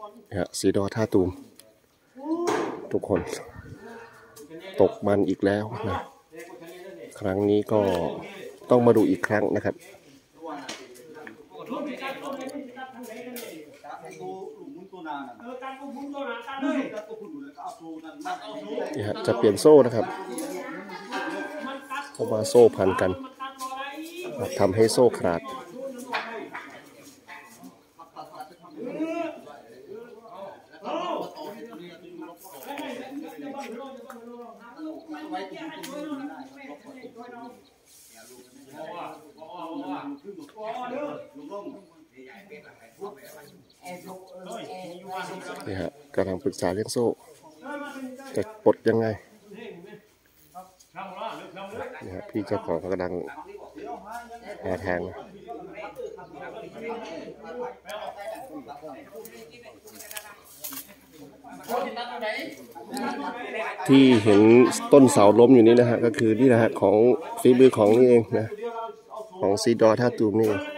สีดอท่าตูมทุกคนตกมันอีกแล้วนะครั้งนี้ก็ต้องมาดูอีกครั้งนะครับนี่ฮะจะเปลี่ยนโซ่นะครับเพราะว่าโซ่พันกันทำให้โซ่ขาดนี่ฮะกำลังปรึกษาเรื่องโซ่จะปลดยังไงนี่ฮะพี่เจ้าของกำลังหาทางที่เห็นต้นเสาล้มอยู่นี้นะฮะก็คือนี่นะฮะของฝีมือของนี่เองนะของสีดอท่าตูมนี่เอง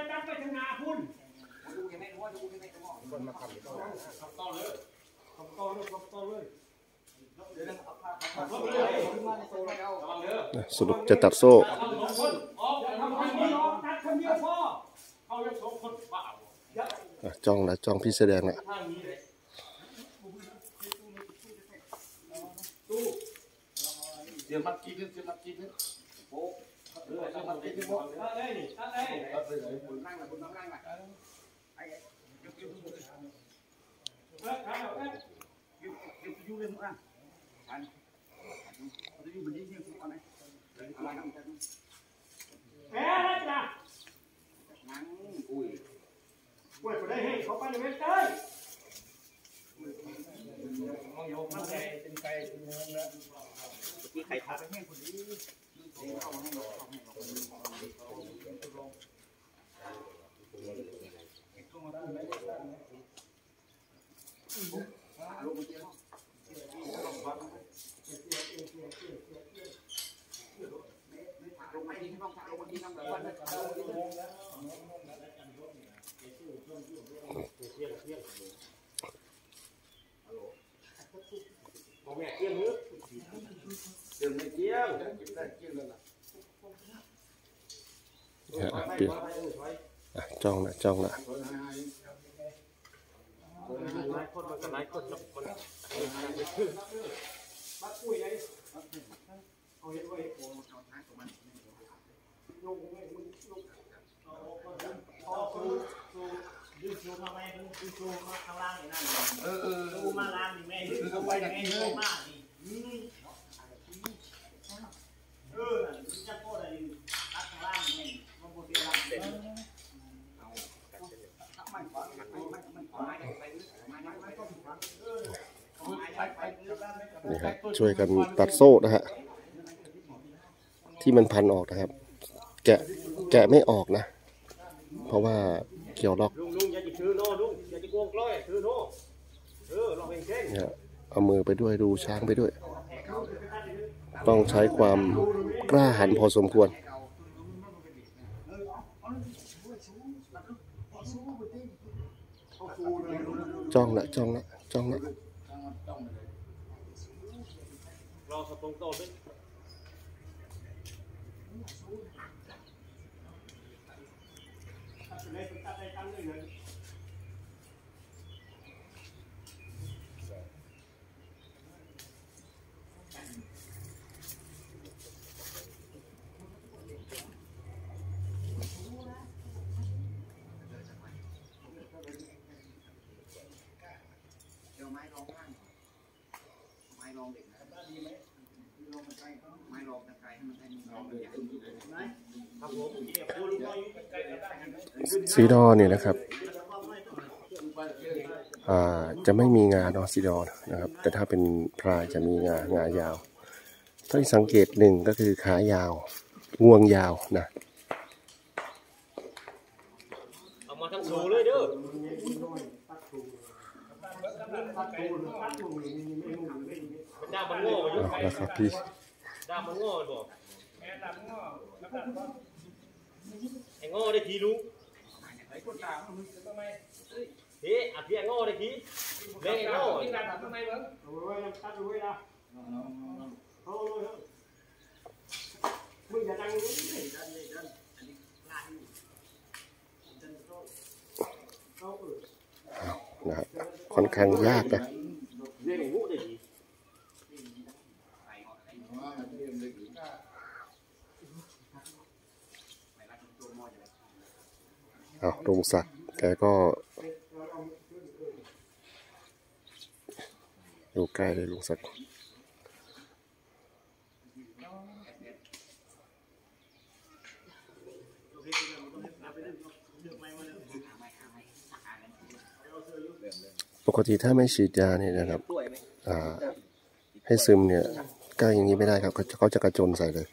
สรุปจะตัดโซ่จ้องนะจ้องพี่แสดงนะเสียมัดกี่นึงเสียมัดกี่นึงโอ้เสียมัดกี่นึงโอ้นั่งละคุณนั่งละไอ้ยูเลยมั้งอันจะยูเป็นยิ่งยิ่งสุดอันไหนอะไรนั่งกันเอ๊ะจ้ะนั่งอุ้ยเว้ยไปได้ให้เขาไปในเว็บได้มองโยกนั่งเป็นไก่เป็นเนื้อนะที่ไข่ขาดไปแห้งคนนี้เอาให้เราเอาให้เราแม่เกี้ยงมือเดินไม่เกี้ยงได้เกี้ยงแล้วล่ะจ้องนะจ้องนะหลายคนมันก็หลายคนมันบัดปุ้ยไงเอาเห็นไว้โอ้เอาท้ายของมันลงดูมาแม่ดูมาข้างล่างนี่นั่นดูมาล่างนี่แม่ดูไปอย่างนี้เลยมากนี่จะโคตรอะไรข้างล่างนี่มันโคตรรักเด็ดนี่ครับช่วยกันตัดโซ่นะฮะที่มันพันออกนะครับแกะไม่ออกนะเพราะว่าเกี่ยวล็อกเนี่ยเอามือไปด้วยดูช้างไปด้วยต้องใช้ความกล้าหาญพอสมควรจ้องละจ้องละจ้องละรอสตรงโตด้วยไม้รองข้างไม้รองเด็กนะลองมันใกล้ไม้รองตะไคร้ให้มันให้มันรองใหญ่ครับผมสีดอเนี่ยนะครับจะไม่มีงาเนาะสีดอนะครับแต่ถ้าเป็นพรายจะมีงายาวถ้าสังเกตหนึ่งก็คือขายาวงวงยาวนะเอามาทั้งสูเลยเด้อดาบมันโง่อยู่ไกลนะครับพี่ดาบมันโง่บอกไอ้โง่ได้ทีรู้เฮ้ยอาเพียงโง่ได้ทีเล่นเอาที่การทำไมบ้างเอาไว้ตัดไว้ละเอาเลยมึงอย่าดังนี้ดันเลยดันอันนี้ลายดันเอานะครับค่อนข้างยากนะลุงศักดิ์แกก็อยู่ใกล้เลยลุงศักดิ์ปกติถ้าไม่ฉีดยาเนี่ยนะครับให้ซึมเนี่ยใกล้อย่างนี้ไม่ได้ครับเขาจะกระโจนใส่เลย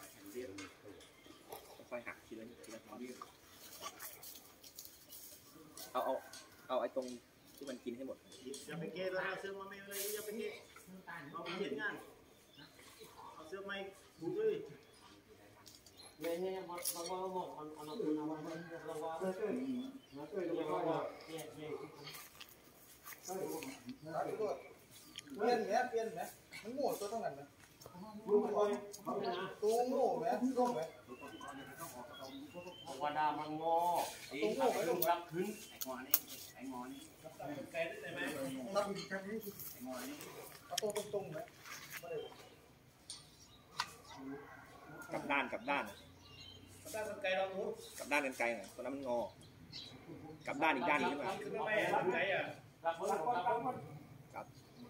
เอาไอ้ตรงที่มันกินให้หมดอย่าไปเกตัวเสื้อมาไม่เลยอย่าไปเกเอาไปเห็นงานเอาเสื้อไม่บุกเลยเนี่ยมันว่าหมดมันเอาตัวน้ำมันเราว่าเพื่อนเราว่าเนี่ยเปลี่ยนไหมมันโง่ตัวต้องกันไหมตัวโง่ไหมร่มไหมว่าดามันงอตัวโง่ไม่ลงรับขึ้นไอ้งอนี่ไกลได้ไหมรับอีกครั้งนี้ไอ้งอนี่เอาตัวตรงๆไหมกับด้านกันไกลเราหนูกับด้านกันไกลหน่อยตัวนั้นมันงอกับด้านอีกด้านนึงใช่ไหมรับไกลอ่ะรับกับ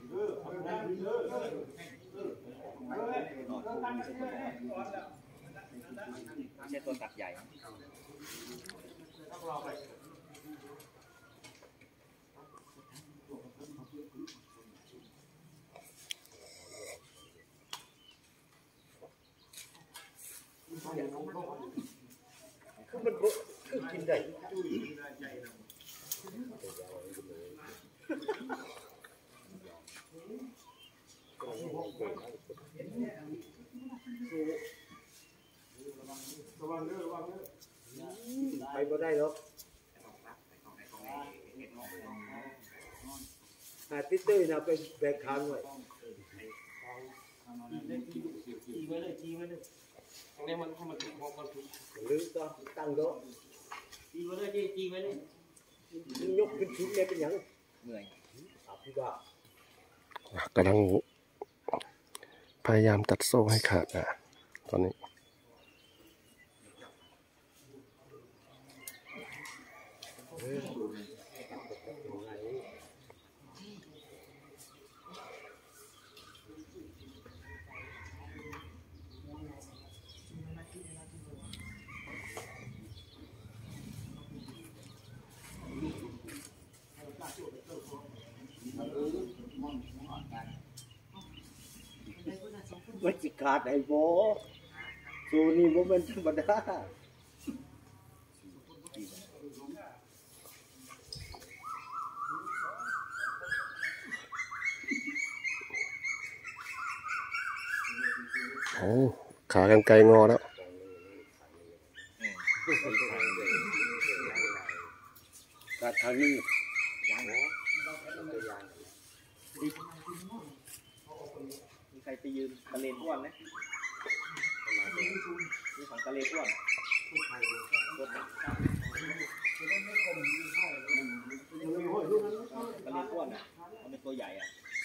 ไม่ใช่ตัวตัดใหญ่คือมันคือกินได้ไปบ่ได้หรอกติดเต้ยนะไปแบกคานไว้จีไว้เลยตรงนี้มันถูกหรือตั้งโต๊ะจีไว้เลยจีไว้เลยยกขึ้นชุดเลยเป็นอย่างเหนื่อยพี่บ้ากำลังพยายามตัดโซ่ให้ขาดนะตอนนี้มันจิขาดไอ้โบสูนี่โบเป็นธรรมดาโอ้ขากันไกลงอแล้วกัดทางนี้มีใครไปยืมตะเลนอ้วนไหมมีของตะเลนอ้วนตะเลนอ้วนอ่ะมันเป็นตัวใหญ่อ่ะ